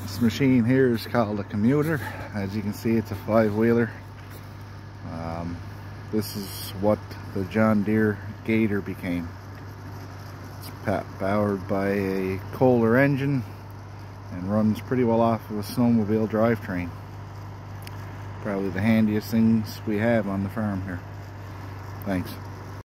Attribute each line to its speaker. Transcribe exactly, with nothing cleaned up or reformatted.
Speaker 1: This machine here is called a commuter. As you can see, it's a five-wheeler. Um, this is what the John Deere Gator became. It's powered by a Kohler engine and runs pretty well off of a snowmobile drivetrain. Probably the handiest things we have on the farm here. Thanks.